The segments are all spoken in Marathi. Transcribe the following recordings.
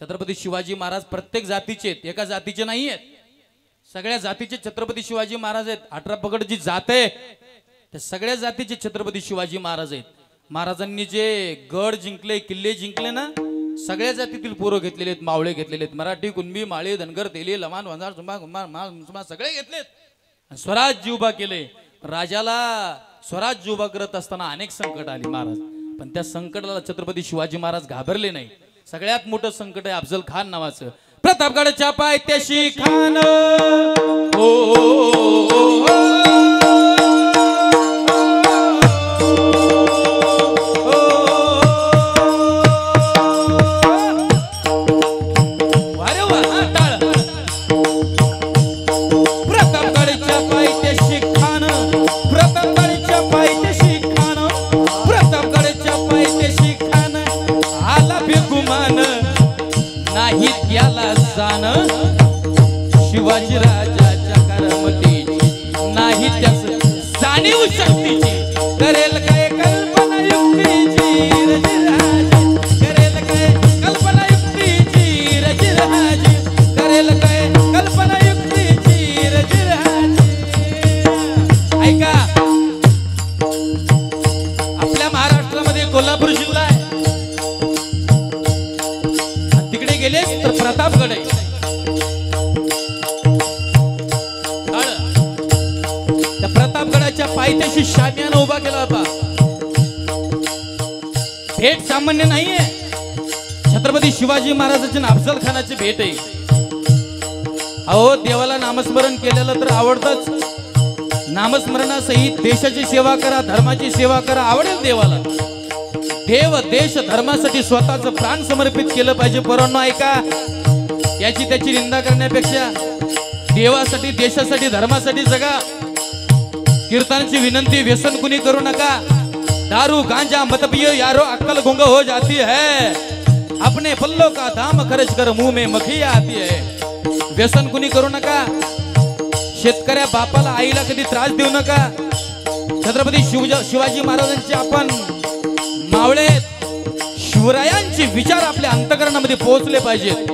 छत्रपती शिवाजी महाराज प्रत्येक जातीचे आहेत, एका जातीचे नाही आहेत, सगळ्या जातीचे छत्रपती शिवाजी महाराज आहेत। 18 पगड जी जात आहे त्या सगळ्या जातीचे छत्रपती शिवाजी महाराज आहेत। महाराजांनी जे गड जिंकले, किल्ले जिंकले ना, सगळ्या जातीतील पोरं घेतलेले आहेत, मावळे घेतलेले आहेत, मराठी, कुणबी, माळी, धनगर, तेली, लमाण, वंजाळ, सुंबा, कुंभार, माळ सगळे घेतलेत। स्वराज्य उभा केले। राजाला स्वराज्य उभा करत असताना अनेक संकट आली महाराज, पण त्या संकटाला छत्रपती शिवाजी महाराज घाबरले नाही। सगळ्यात मोठं संकट आहे अफजल खान नावाचं। प्रतापगडच्या पायथ्याशी खान शिवाजी राजाच्या करमतीची नाही त्यास जाणीव शक्तीची, करेल काय कल्पना युक्तीची रजराजी, करेल काय कल्पना युक्तीची रजराजी, करेल काय कल्पना युक्तीची रजराजी। ऐका, आपल्या महाराष्ट्रामध्ये कोल्हापूर जिल्हा आहे, तिकडे गेले तर प्रतापगड आहे। प्रतापगडाच्या पायथ्याशी शामियाना उभा केला होता। भेट सामान्य नाहीये, छत्रपती शिवाजी महाराजांची अफजल खानाची भेट आहे। अहो, देवाला नामस्मरण केलेलं तर आवडतच, नामस्मरणासहित देशाची सेवा करा, धर्माची सेवा करा, आवडेल देवाला। देव देश धर्मासाठी स्वतःचं प्राण समर्पित केलं पाहिजे। पोरांनो ऐका, याची त्याची निंदा करण्यापेक्षा देवासाठी, देशासाठी, धर्मासाठी जगा। कीर्तनाची विनंती, व्यसन कुणी करू नका। दारू गांजा मत पियो यारो, अक्कल गुंग हो जाती है। अपने पल्लों का दाम खर्च कर मुंह में मखिया आती है। व्यसन कुणी करू नका। शेतकऱ्या बापाला, आईला कधी त्रास देऊ नका। छत्रपती शिवाजी महाराजांचे आपण मावळे, शिवरायांचे विचार आपल्या अंतःकरणामध्ये पोहोचले पाहिजेत।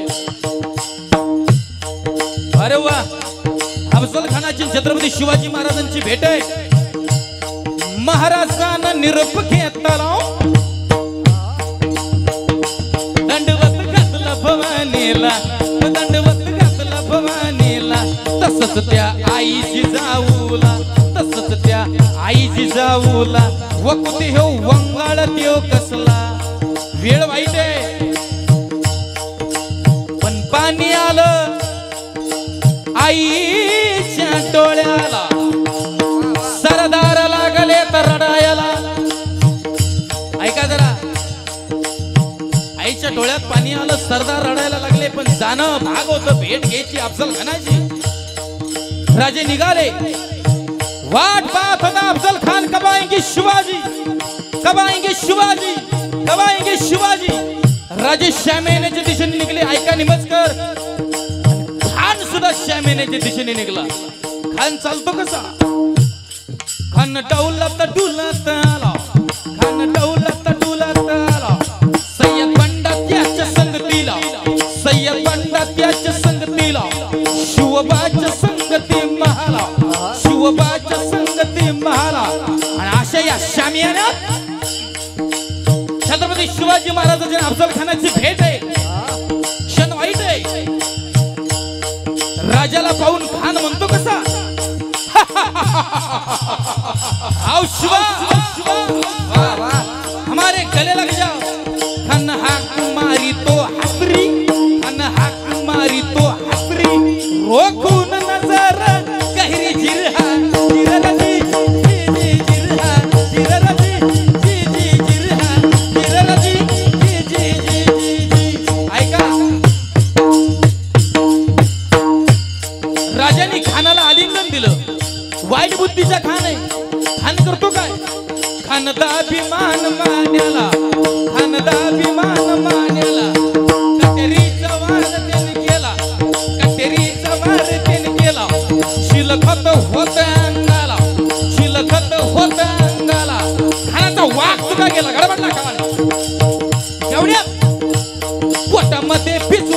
अरे वा, अफजल खानाची छत्रपती शिवाजी महाराजांची भेट आहे। महाराजांना निरोप घेतला, दंडवत घातला भवानीला, दंडवत घातला भवानीला, तसंच त्या आईची जाऊला, तसंच त्या आईची जाऊला, वकुती हो वंगाळ त्यो कसला। वेळ वाईट आहे पण पाणी आलं आईच्या डोळ्याला, सरदार लागले तर रडायला। ऐका जरा, आईच्या डोळ्यात पाणी आलं, सरदार रडायला लागले, पण जाणं भाग होतं भेट घ्यायची अफजल खानाची। राजे निघाले, वाट पाहत होता अफजल खान, कब आएंगे शिवाजी, कब आएंगे शिवाजी, कब आएंगे शिवाजी। राजे श्यामेनेच्या दिशेने निघले। ऐका निमस्कर, खान सुद्धा श्यामेनेच्या दिशेने निघाला। खान चालतो कसा? खान डौलत डुलत आला, खान डौलत डुलत आला, सय्यद बंडा त्याच्या संगतीला, सय्यद बंडा त्याच्या संगतीला, शिवबाच्या संगती महाला, शिवबाच्या संगती महाला। आणि अशा या शामियान्यात छत्रपती शिवाजी महाराजांच्या अफजल खानाची भेट आहे। क्षण वाईट आहे। राजाला पाहून खान म्हणतो कसा? आओ शिवा, हमारे गले लग जाओ। खान हाक मारी तो हसरी, खान हाक मारी तो हसरी, रोखून नजर गहरी जिरहा, जिररजी जी जिरहा, जिररजी जी जिरहा, जिररजी जी। ऐका, राजांनी खानाला आलिंगन दिलं। वाईट बुद्धीचा खान आहे। खान करतो काय? खानदा अभिमान मान्याला, खानदा अभिमान मान्याला, कटेरीचा वार त्याने केला, कटेरीचा वार त्याने केला, शिलखत होत अंगाला, शिलखत होत अंगाला। खानाचा वाघ सुद्धा गेला, गडबडला खान। एवढ्या पोटामध्ये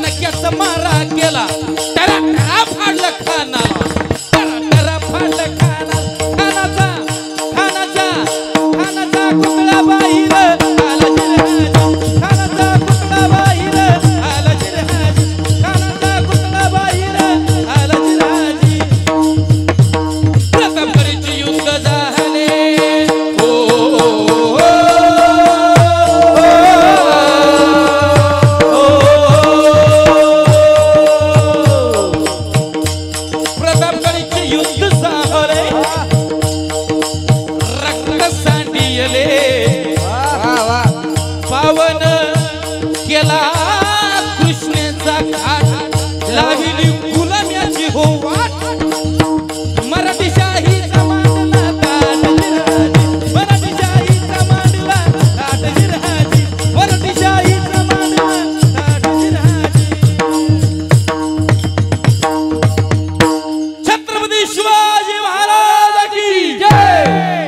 फटक्याचा मारा केला टरा टरा फाडलं खानाला टरा टरा फाडलं खानाचा कुकडा बाहेर आला जिरहाजी खानाचा कुकडा बाहेर आला जिरहाजी खानाचा कुकडा बाहेर आला जिरहाजी प्रतापगडचे युद्ध झाले प्रतापगडचे युद्ध झाले रक्त सांडियले पावन केला कृष्णेचा घाट लाविली गुलाम्याची हो वाट मराठी शाहीचा मांडला ताट जिरहाजी मराठी शाहीचा मांडला ताट जिरहाजी मराठी शाहीचा मांडला ताट जिरहाजी छत्रपती शिवाजी महाराज की जय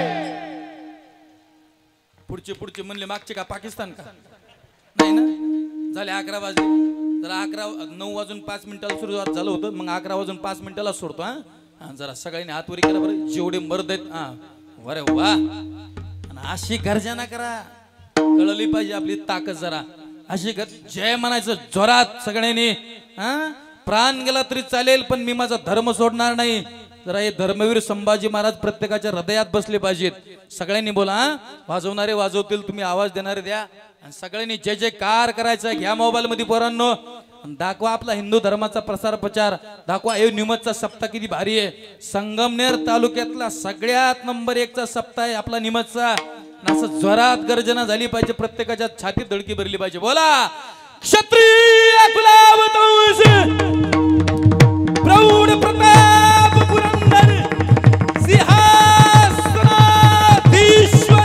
पुढचे म्हणले मागचे का पाकिस्तान का नाही ना झाले 11 वाजले जरा 9 वाजून 5 मिनिटाला सुरुवात झालं होतं मग 11 वाजून 5 मिनिटाला सोडतो हा जरा सगळ्यांनी हात वरी करा बरं जेवढे मर्द आहेत हा अरे वा आणि अशी गर्जना करा कळली पाहिजे आपली ताकद जरा अशी जय म्हणायचं जोरात सगळ्यांनी हा प्राण गेला तरी चालेल पण मी माझा धर्म सोडणार नाही जरा हे धर्मवीर संभाजी महाराज प्रत्येकाच्या हृदयात बसले पाहिजेत सगळ्यांनी बोला हा वाजवणारे वाजवतील तुम्ही आवाज देणारे द्या आणि सगळ्यांनी जय जयकार करायचा घ्या मोबाईल मध्ये पोरांनो दाखवा आपला हिंदू धर्माचा प्रसार प्रचार दाखवा हे निमतचा सप्ताह किती भारी आहे संगमनेर तालुक्यातला सगळ्यात नंबर 1 चा सप्ताह आहे आपला निमतचा असं जोरात गर्जना झाली पाहिजे प्रत्येकाच्या छातीत धडकी भरली पाहिजे बोला क्षत्रिय कुलावतंस प्रौढ प्रताप पुरंदर सिंहासनाधीश्वर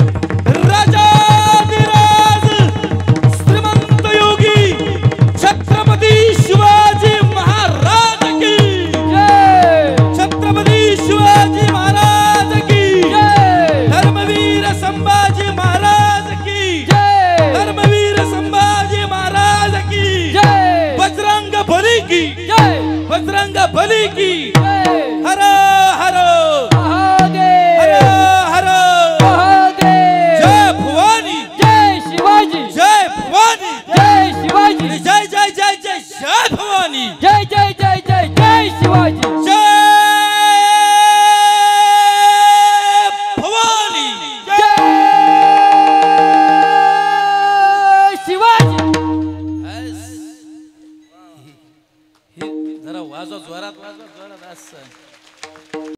राजाधिराज श्रीमंत योगी छत्रपती शिवाजी महाराज की जय छत्रपती शिवाजी महाराज की जय धर्मवीर संभाजी महाराज की जय धर्मवीर संभाजी महाराज की जय बजरंग बली की जय बजरंग बली की हर हर हर हर जय भवानी जय शिवाजी जय भवानी जय शिवाजी जय जय जय जय जय भवानी जय जय जय जय जय शिवाजी जय भवानी जय शिवाजी जरा वाजवा जोरात वाजवा जोरात असं